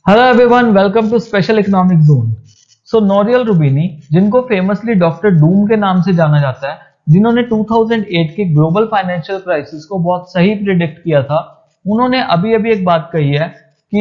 Hello everyone, welcome to special economic zone. So Nouriel Roubini, जिनको famously doctor Doom के नाम से जाना जाता है, जिन्होंने 2008 के ग्लोबल फाइनेंशियल क्राइसिस को बहुत सही प्रिडिक्ट किया था, उन्होंने अभी अभी एक बात कही है कि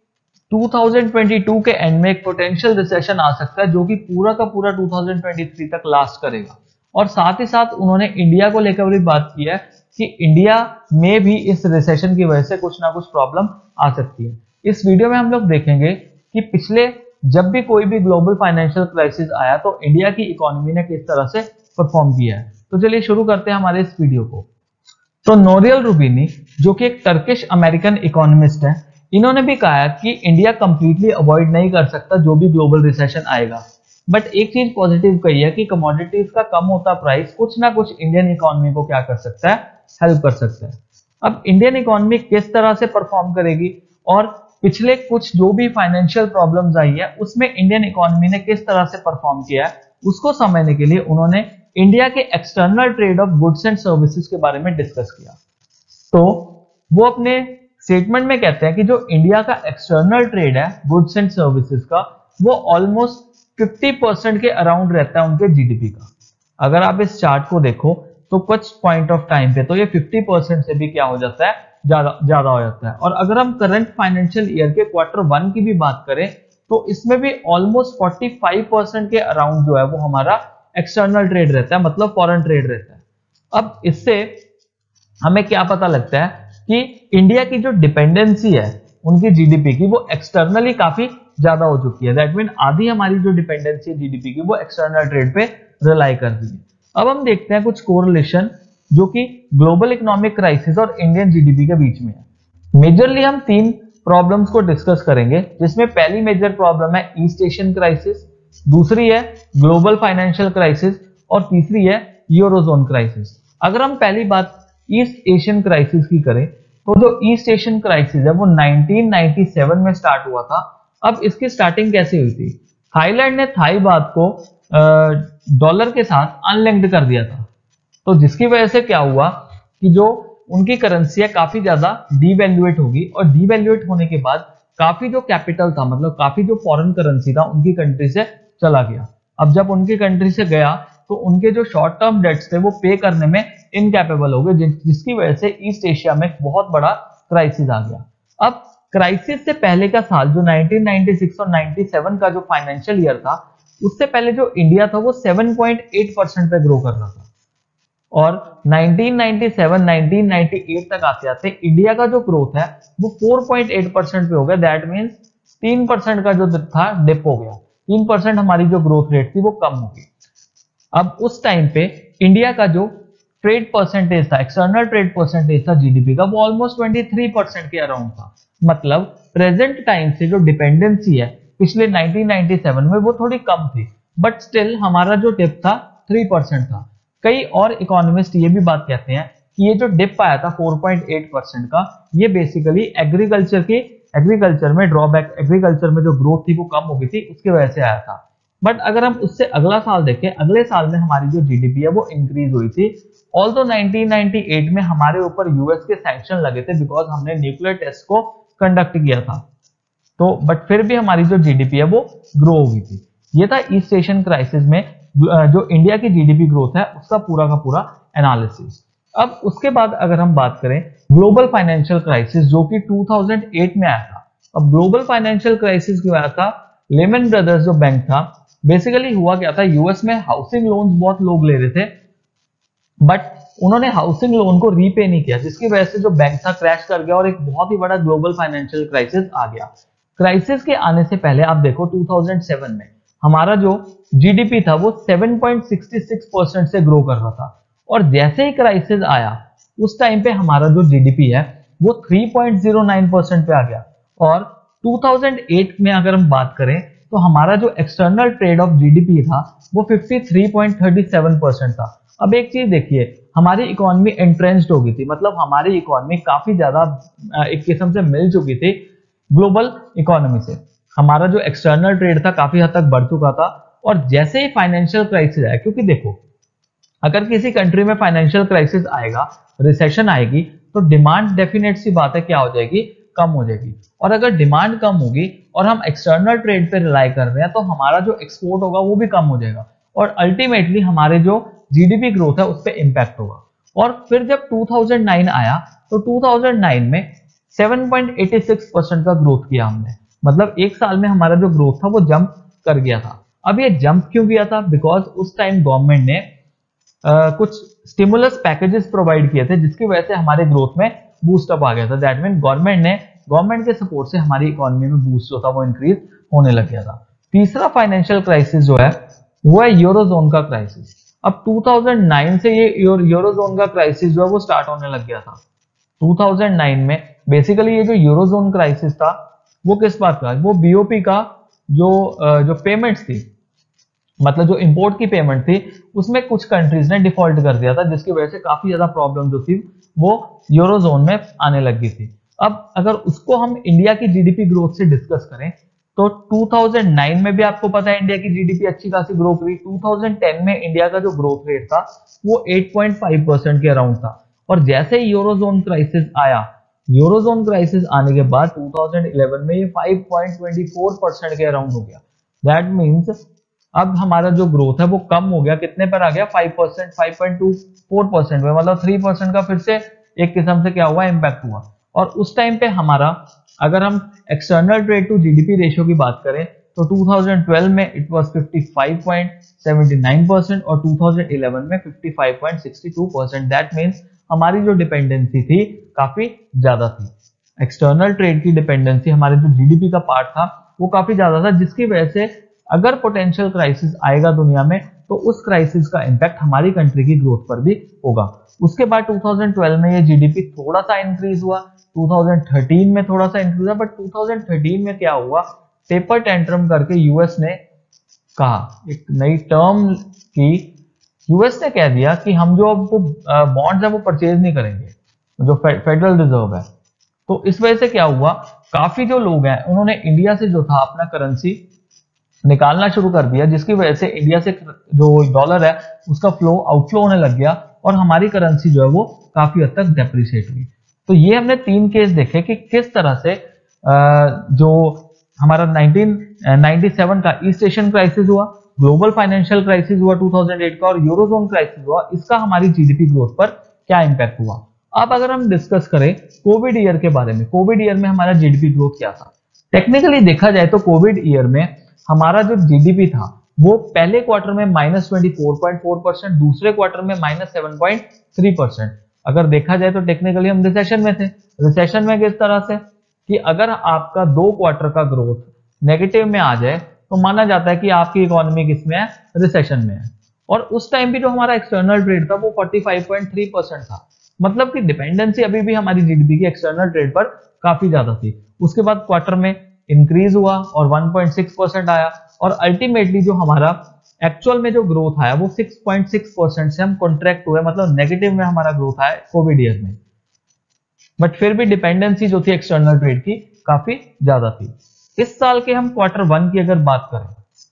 2022 के एंड में एक पोटेंशियल रिसेशन आ सकता है जो कि पूरा का पूरा 2023 तक लास्ट करेगा। और साथ ही साथ उन्होंने इंडिया को लेकर भी बात की है कि इंडिया में भी इस रिसेशन की वजह से कुछ ना कुछ प्रॉब्लम आ सकती है। इस वीडियो में हम लोग देखेंगे कि पिछले जब भी कोई भी ग्लोबल फाइनेंशियल क्राइसिस आया तो इंडिया की इकोनॉमी ने किस तरह से परफॉर्म किया है। तो चलिए शुरू करते हैं हमारे इस वीडियो को। तो नोरियल रूबिनी, जो कि एक टर्किश अमेरिकन इकोनॉमिस्ट है, इन्होंने भी कहा है कि इंडिया कंप्लीटली अवॉइड नहीं कर सकता जो भी ग्लोबल रिसेशन आएगा, बट एक चीज पॉजिटिव कही है कि कमोडिटीज का कम होता प्राइस कुछ ना कुछ इंडियन इकोनॉमी को क्या कर सकता है, हेल्प कर सकता है। अब इंडियन इकोनॉमी किस तरह से परफॉर्म करेगी और पिछले कुछ जो भी फाइनेंशियल प्रॉब्लम्स आई है उसमें इंडियन इकोनॉमी ने किस तरह से परफॉर्म किया है, उसको समझने के लिए उन्होंने इंडिया के external trade of goods and services के बारे में डिस्कस किया। तो वो अपने स्टेटमेंट में कहते हैं कि जो इंडिया का एक्सटर्नल ट्रेड है गुड्स एंड सर्विसेज का, वो ऑलमोस्ट 50% के अराउंड रहता है उनके जीडीपी का। अगर आप इस चार्ट को देखो तो कुछ पॉइंट ऑफ टाइम पे तो ये 50% से भी क्या हो जाता है, ज्यादा हो जाता है। और अगर हम करंट फाइनेंशियल ईयर के Q1 की भी बात करें तो इसमें भी ऑलमोस्ट 45% के अराउंड जो है वो हमारा एक्सटर्नल ट्रेड रहता है, मतलब फॉरेन ट्रेड रहता है। अब इससे हमें क्या पता लगता है कि इंडिया की जो डिपेंडेंसी है उनकी जीडीपी की, वो एक्सटर्नली काफी ज्यादा हो चुकी है। दैट मीन आधी हमारी जो डिपेंडेंसी है जीडीपी की वो एक्सटर्नल ट्रेड पे रिलाई कर रही है। अब हम देखते हैं कुछ कोरिलेशन जो कि ग्लोबल इकोनॉमिक क्राइसिस और इंडियन जीडीपी के बीच में है। मेजरली हम तीन प्रॉब्लम्स को डिस्कस करेंगे, जिसमें पहली मेजर प्रॉब्लम है ईस्ट एशियन क्राइसिस, दूसरी है ग्लोबल फाइनेंशियल क्राइसिस और तीसरी है यूरोजोन क्राइसिस। अगर हम पहली बात ईस्ट एशियन क्राइसिस की करें तो जो ईस्ट एशियन क्राइसिस है वो 1997 में स्टार्ट हुआ था। अब इसकी स्टार्टिंग कैसे हुई थी? थाईलैंड ने थाई बात को डॉलर के साथ अनलिंक्ड कर दिया था, तो जिसकी वजह से क्या हुआ कि जो उनकी करेंसी है काफी ज्यादा डीवैल्यूएट होगी, और डीवैल्यूएट होने के बाद काफी जो कैपिटल था, मतलब काफी जो फॉरेन करेंसी था उनकी कंट्री से चला गया। अब जब उनकी कंट्री से गया तो उनके जो शॉर्ट टर्म डेट्स थे वो पे करने में इनकैपेबल हो गए, जिसकी वजह से ईस्ट एशिया में बहुत बड़ा क्राइसिस आ गया। अब क्राइसिस से पहले का साल जो 1996 और 97 का जो फाइनेंशियल ईयर था, उससे पहले जो इंडिया था वो 7.8% पे ग्रो कर रहा था, और 1997-1998 तक आते आते इंडिया का जो ग्रोथ है वो 4.8% पे हो गया। दैट मीन्स 3% का जो था डिप हो गया, 3% हमारी जो ग्रोथ रेट थी वो कम हो गई। अब उस टाइम पे इंडिया का जो ट्रेड परसेंटेज था, एक्सटर्नल ट्रेड परसेंटेज था जीडीपी का, वो ऑलमोस्ट 23% के अराउंड था। मतलब प्रेजेंट टाइम से जो डिपेंडेंसी है पिछले 1997 में वो थोड़ी कम थी, बट स्टिल हमारा जो डिप था 3% था। कई और इकोनॉमिस्ट ये भी बात कहते हैं कि ये जो डिप आया था 4.8% का, ये बेसिकली एग्रीकल्चर में ड्रॉबैक, एग्रीकल्चर में जो ग्रोथ थी वो कम हो गई थी, उसकी वजह से आया था। बट अगर हम उससे अगला साल देखें, अगले साल में हमारी जो जीडीपी है वो इंक्रीज हुई थी। ऑल्दो 1998 में हमारे ऊपर यूएस के सैंक्शन लगे थे बिकॉज हमने न्यूक्लियर टेस्ट को कंडक्ट किया था, तो बट फिर भी हमारी जो जीडीपी है वो ग्रो हो गई थी। ये था ईस्ट एशियन क्राइसिस में जो इंडिया की जीडीपी ग्रोथ है उसका पूरा का पूरा एनालिसिस। अब उसके बाद अगर हम बात करें ग्लोबल फाइनेंशियल क्राइसिस जो कि 2008 में आया था। अब ग्लोबल फाइनेंशियल क्राइसिस क्यों आया था? लेमन ब्रदर्स जो बैंक था, बेसिकली हुआ क्या था, यूएस में हाउसिंग लोन्स बहुत लोग ले रहे थे, बट उन्होंने हाउसिंग लोन को रीपे नहीं किया, जिसकी वजह से जो बैंक था क्रैश कर गया और एक बहुत ही बड़ा ग्लोबल फाइनेंशियल क्राइसिस आ गया। क्राइसिस के आने से पहले आप देखो 2007 में हमारा जो जीडीपी था वो 7.66% से ग्रो कर रहा था, और जैसे ही क्राइसिस आया उस टाइम पे हमारा जो जीडीपी है वो 3.09% पे आ गया। और 2008 में अगर हम बात करें तो हमारा जो एक्सटर्नल ट्रेड ऑफ जीडीपी था वो 53.37% था। अब एक चीज देखिए, हमारी इकोनॉमी एंट्रेंच्ड हो गई थी, मतलब हमारी इकोनॉमी काफी ज्यादा एक किस्म से मिल चुकी थी ग्लोबल इकोनॉमी से। हमारा जो एक्सटर्नल ट्रेड था काफी हद तक बढ़ चुका था, और जैसे ही फाइनेंशियल क्राइसिस आया, क्योंकि देखो अगर किसी कंट्री में फाइनेंशियल क्राइसिस आएगा, रिसेशन आएगी, तो डिमांड डेफिनेट सी बात है क्या हो जाएगी, कम हो जाएगी। और अगर डिमांड कम होगी और हम एक्सटर्नल ट्रेड पे रिलाई कर रहे हैं तो हमारा जो एक्सपोर्ट होगा वो भी कम हो जाएगा और अल्टीमेटली हमारे जो जीडीपी ग्रोथ है उस पर इंपैक्ट होगा। और फिर जब 2009 आया तो 2009 में 7.86% का ग्रोथ किया हमने, मतलब एक साल में हमारा जो ग्रोथ था वो जंप कर गया था। अब ये जंप क्यों किया था? बिकॉज उस टाइम गवर्नमेंट ने कुछ स्टिमुलस पैकेजेस प्रोवाइड किए थे जिसकी वजह से हमारे ग्रोथ में बूस्ट अप आ गया था। दैट मीन गवर्नमेंट के सपोर्ट से हमारी इकोनॉमी में बूस्ट जो था वो इंक्रीज होने लग गया था। तीसरा फाइनेंशियल क्राइसिस जो है वो है यूरोजोन का क्राइसिस। अब 2009 से ये यूरोजोन का क्राइसिस जो है वो स्टार्ट होने लग गया था। 2009 में बेसिकली ये जो यूरोजोन क्राइसिस था वो किस बात का? वो बीओपी का जो पेमेंट्स थी, मतलब जो इंपोर्ट की पेमेंट थी उसमें कुछ कंट्रीज ने डिफॉल्ट कर दिया था जिसकी वजह से काफी ज्यादा प्रॉब्लम जो थी वो यूरोजोन में आने लगी थी। अब अगर उसको हम इंडिया की जीडीपी ग्रोथ से डिस्कस करें तो 2009 में भी आपको पता है इंडिया की जीडीपी अच्छी खासी ग्रो करी। 2010 में इंडिया का जो ग्रोथ रेट था वो 8.5% के अराउंड था और जैसे ही यूरोजोन क्राइसिस आया, यूरोजोन क्राइसिस आने के बाद 2011 में ये 5.24% के अराउंड हो गया। दैट मीन्स अब हमारा जो ग्रोथ है वो कम हो गया, कितने पर आ गया? 5%, 5.24% में, मतलब 3% का फिर से एक किस्म से क्या हुआ? इम्पैक्ट हुआ। और उस टाइम पे हमारा, अगर हम external trade to GDP ratio की बात करें तो 2012 में इट वाज 55.79% और 2011 में 55.62%। दैट मीन्स हमारी जो डिपेंडेंसी थी काफी ज्यादा थी। एक्सटर्नल ट्रेड की डिपेंडेंसी हमारे जो जीडीपी का पार्ट था वो काफी ज्यादा था, जिसकी वजह से अगर पोटेंशियल क्राइसिस आएगा दुनिया में तो उस क्राइसिस का इंपैक्ट हमारी कंट्री की ग्रोथ पर भी होगा। उसके बाद 2012 में ये जीडीपी थोड़ा सा इंक्रीज हुआ, 2013 में थोड़ा सा इंक्रीज हुआ, बट 2013 में क्या हुआ? टेपर टेंट्रम करके यूएस ने कहा, एक नई टर्म की, यूएस ने कह दिया कि हम जो बॉन्ड्स है वो परचेज नहीं करेंगे, जो फेडरल रिजर्व है। तो इस वजह से क्या हुआ? काफी जो लोग हैं उन्होंने इंडिया से जो था अपना करेंसी निकालना शुरू कर दिया, जिसकी वजह से इंडिया से जो डॉलर है उसका फ्लो आउटफ्लो होने लग गया और हमारी करेंसी जो है वो काफी हद तक डेप्रिशिएट हुई। तो ये हमने 3 केस देखे कि किस तरह से जो हमारा 1997 का ईस्ट एशियन क्राइसिस हुआ, ग्लोबल फाइनेंशियल क्राइसिस हुआ 2008 का और यूरोजोन क्राइसिस हुआ, इसका हमारी जीडीपी ग्रोथ पर क्या इंपैक्ट हुआ। अब अगर हम डिस्कस करें कोविड ईयर के बारे में, कोविड ईयर में हमारा जीडीपी ग्रोथ क्या था? टेक्निकली देखा जाए तो कोविड ईयर में हमारा जो जीडीपी था वो पहले क्वार्टर में -24.4%, दूसरे क्वार्टर में -7.3%। अगर देखा जाए तो टेक्निकली हम रिसेशन में थे। रिसेशन में किस तरह से कि अगर आपका 2 क्वार्टर का ग्रोथ नेगेटिव में आ जाए तो माना जाता है कि आपकी इकोनॉमी किसमें है? रिसेशन में है। और उस टाइम भी जो हमारा एक्सटर्नल ट्रेड था वो 45.3% था, मतलब कि डिपेंडेंसी अभी भी हमारी जीडीपी की एक्सटर्नल ट्रेड पर काफी ज्यादा थी। उसके बाद क्वार्टर में इंक्रीज हुआ और 1.6% आया और अल्टीमेटली जो हमारा एक्चुअल में जो ग्रोथ आया वो 6.6% से हम कॉन्ट्रैक्ट हुए, मतलब नेगेटिव में हमारा ग्रोथ आया कोविड ईयर में। बट फिर भी डिपेंडेंसी जो थी एक्सटर्नल ट्रेड की काफी ज्यादा थी। इस साल के हम क्वार्टर 1 की अगर बात करें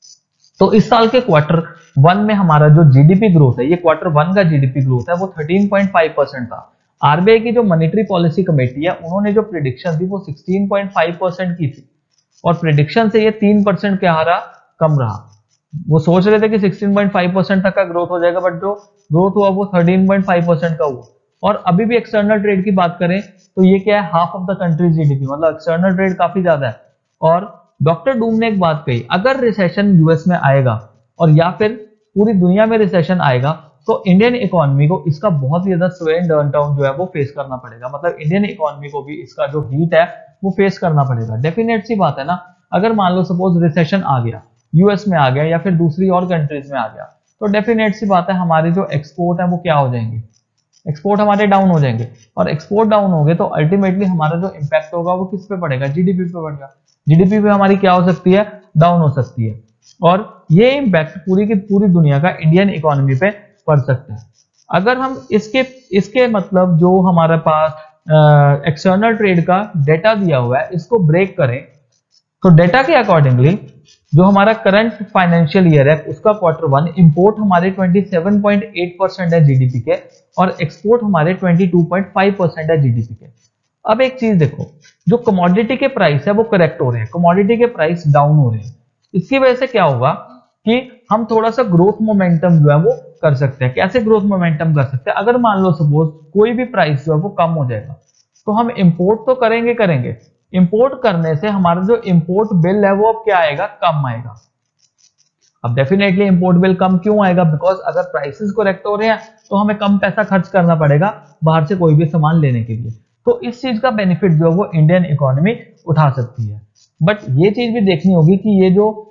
तो इस साल के क्वार्टर 1 में हमारा जो जीडीपी ग्रोथ है, ये क्वार्टर 1 का जीडीपी ग्रोथ है वो 13.5% था। आरबीआई की जो मॉनेटरी पॉलिसी कमेटी है उन्होंने जो प्रिडिक्शन थी वो 16.5% की थी और प्रिडिक्शन से ये 3% क्या रहा? कम रहा। वो सोच रहे थे कि 16.5% तक का ग्रोथ हो जाएगा, बट जो ग्रोथ हुआ वो 13.5% का हुआ। और अभी भी एक्सटर्नल ट्रेड की बात करें तो ये क्या है? Half of the country's GDP, मतलब एक्सटर्नल ट्रेड काफी ज्यादा है। और डॉक्टर डूम ने एक बात कही, अगर रिसेशन यूएस में आएगा और या फिर पूरी दुनिया में रिसेशन आएगा तो इंडियन इकोनॉमी को इसका बहुत ही ज्यादा स्वे एंड टर्न डाउन जो है वो फेस करना पड़ेगा, मतलब इंडियन इकोनॉमी को भी इसका जो हीट है वो फेस करना पड़ेगा। डेफिनेट सी बात है ना, अगर मान लो सपोज रिसेशन आ गया, यूएस में आ गया या फिर दूसरी और कंट्रीज में आ गया, तो डेफिनेट सी बात है हमारे जो एक्सपोर्ट है वो क्या हो जाएंगे? एक्सपोर्ट हमारे डाउन हो जाएंगे और एक्सपोर्ट डाउन हो गए तो अल्टीमेटली हमारा जो इंपैक्ट होगा वो किस पे पड़ेगा? जीडीपी पे पड़ेगा। जीडीपी पे हमारी क्या हो सकती है? डाउन हो सकती है और ये इंपैक्ट पूरी की पूरी दुनिया का इंडियन इकोनॉमी पे पड़ सकता है। अगर हम इसके मतलब जो हमारे पास एक्सटर्नल ट्रेड का डेटा दिया हुआ है इसको ब्रेक करें तो डेटा के अकॉर्डिंगली जो हमारा करंट फाइनेंशियल ईयर है उसका क्वार्टर 1 इंपोर्ट हमारे 27.8% है जीडीपी के और एक्सपोर्ट हमारे 22.5% है जीडीपी के। अब एक चीज देखो, जो कमोडिटी के प्राइस है वो करेक्ट हो रहे हैं, कमोडिटी के प्राइस डाउन हो रहे हैं। इसकी वजह से क्या होगा कि हम थोड़ा सा ग्रोथ मोमेंटम जो है वो कर सकते हैं। कैसे ग्रोथ मोमेंटम कर सकते हैं? अगर मान लो सपोज कोई भी प्राइस जो है वो कम हो जाएगा, तो हम इंपोर्ट तो करेंगे। इंपोर्ट करने से हमारा जो इंपोर्ट बिल है वो अब क्या आएगा? कम आएगा। अब डेफिनेटली इंपोर्ट बिल कम क्यों आएगा? बिकॉज अगर प्राइसेस करेक्ट हो रहे हैं तो हमें कम पैसा खर्च करना पड़ेगा बाहर से कोई भी सामान लेने के लिए। तो इस चीज का बेनिफिट जो है वो इंडियन इकोनॉमी उठा सकती है। बट ये चीज भी देखनी होगी कि ये जो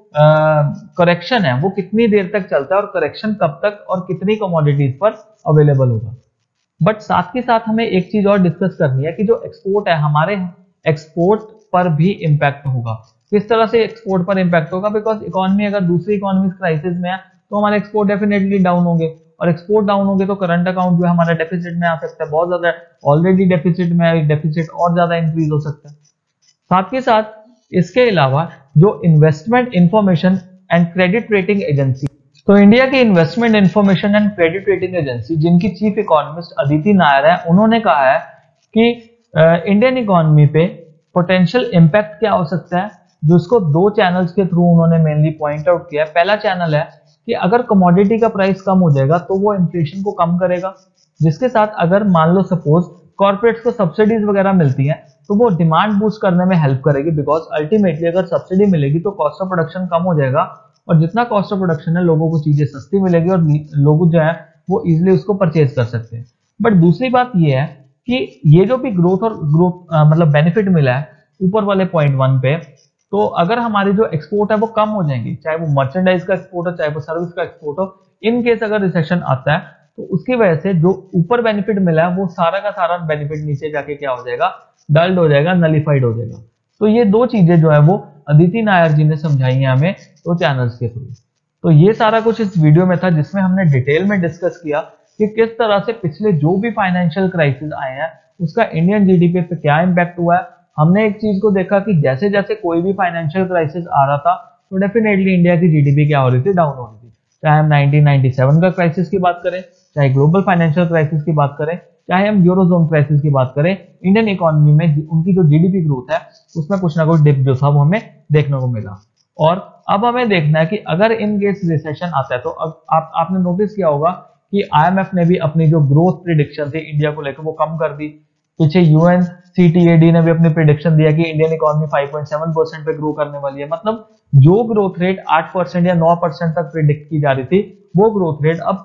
करेक्शन है वो कितनी देर तक चलता है और करेक्शन कब तक और कितनी कमोडिटीज पर अवेलेबल होगा। बट साथ के साथ हमें एक चीज और डिस्कस करनी है कि जो एक्सपोर्ट है, हमारे एक्सपोर्ट पर भी इंपैक्ट होगा। किस तरह से एक्सपोर्ट पर इंपैक्ट होगा? बिकॉज इकोनॉमी अगर दूसरी इकोनॉमी क्राइसिस में है तो हमारे एक्सपोर्ट डेफिनेटली डाउन होंगे, और एक्सपोर्ट डाउन होंगे तो करंट अकाउंट जो है हमारा डेफिसिट में आ सकता है, बहुत ज्यादा ऑलरेडी डेफिसिट में है, डेफिसिट और ज्यादा इंक्रीज हो सकता है। साथ के साथ इसके अलावा जो investment information and credit rating agency, तो इंडिया की investment information and credit rating agency जिनकी चीफ इकोनॉमिस्ट अदिति नायर है, उन्होंने कहा है कि इंडियन इकोनॉमी पे पोटेंशियल इंपैक्ट क्या हो सकता है, जिसको दो चैनल्स के थ्रू उन्होंने मेनली पॉइंट आउट किया है। पहला चैनल है कि अगर कमोडिटी का प्राइस कम हो जाएगा तो वो इन्फ्लेशन को कम करेगा, जिसके साथ अगर मान लो सपोज कॉर्पोरेट्स को सब्सिडीज वगैरह मिलती हैं तो वो डिमांड बूस्ट करने में हेल्प करेगी। बिकॉज अल्टीमेटली अगर सब्सिडी मिलेगी तो कॉस्ट ऑफ प्रोडक्शन कम हो जाएगा, और जितना कॉस्ट ऑफ प्रोडक्शन है लोगों को चीजें सस्ती मिलेगी और लोग जो है वो इजिली उसको परचेज कर सकते हैं। बट दूसरी बात ये है कि ये जो भी ग्रोथ मतलब बेनिफिट मिला है ऊपर वाले पॉइंट 1 पे, तो अगर हमारी जो एक्सपोर्ट है वो कम हो जाएंगी, चाहे वो मर्चेंडाइज का एक्सपोर्ट हो चाहे वो सर्विस का एक्सपोर्ट हो, इन केस अगर रिसेशन आता है तो उसकी वजह से जो ऊपर बेनिफिट मिला है वो सारा का सारा बेनिफिट नीचे जाके क्या हो जाएगा? डल्ड हो जाएगा, नलिफाइड हो जाएगा। तो ये दो चीजें जो है वो अदिति नायर जी ने समझाई है हमें दो चैनल्स के थ्रू। तो ये सारा कुछ इस वीडियो में था जिसमें हमने डिटेल में डिस्कस किया कि किस तरह से पिछले जो भी फाइनेंशियल क्राइसिस आए हैं उसका इंडियन जीडीपी पे क्या इंपैक्ट हुआ है। हमने एक चीज को देखा कि जैसे जैसे कोई भी फाइनेंशियल क्राइसिस आ रहा था तो डेफिनेटली इंडिया की जीडीपी क्या हो रही थी? डाउन हो रही थी। चाहे हम 1997 का क्राइसिस की बात करें, चाहे ग्लोबल फाइनेंशियल क्राइसिस की बात करें, चाहे हम यूरोजोन क्राइसिस की बात करें, इंडियन इकोनॉमी में उनकी जो जीडीपी ग्रोथ है उसमें कुछ ना कुछ डिप जो था वो हमें देखने को मिला। और अब हमें देखना है कि अगर इन केस रिसेशन आता है तो अब आपने नोटिस किया होगा कि आईएमएफ ने भी अपनी जो ग्रोथ प्रिडिक्शन थी इंडिया को लेकर वो कम कर दी। पीछे यूएनसीटीएडी ने भी अपनी प्रिडिक्शन दिया कि इंडियन इकोनॉमी 5.7% पे ग्रो करने वाली है। मतलब जो ग्रोथ रेट 8% या 9% तक प्रिडिक्ट की जा रही थी वो ग्रोथ रेट अब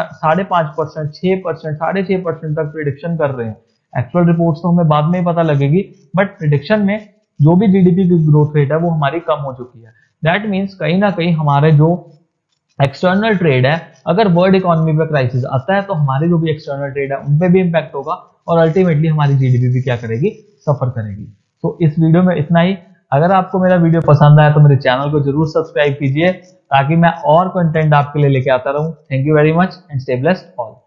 5.5%, 6%, 6.5% तक प्रिडिक्शन कर रहे हैं। एक्चुअल रिपोर्ट्स तो हमें बाद में ही पता लगेगी, बट प्रिडिक्शन में जो भी जीडीपी की ग्रोथ रेट है वो हमारी कम हो चुकी है। दैट मीन्स कहीं ना कहीं हमारे जो एक्सटर्नल ट्रेड है, अगर वर्ल्ड इकोनॉमी पे क्राइसिस आता है तो हमारे जो भी एक्सटर्नल ट्रेड है उन पे भी इंपैक्ट होगा और अल्टीमेटली हमारी जीडीपी भी क्या करेगी? सफर करेगी। तो इस वीडियो में इतना ही। अगर आपको मेरा वीडियो पसंद आया तो मेरे चैनल को जरूर सब्सक्राइब कीजिए ताकि मैं और कंटेंट आपके लिए लेके आता रहूं। Thank you very much and stay blessed all.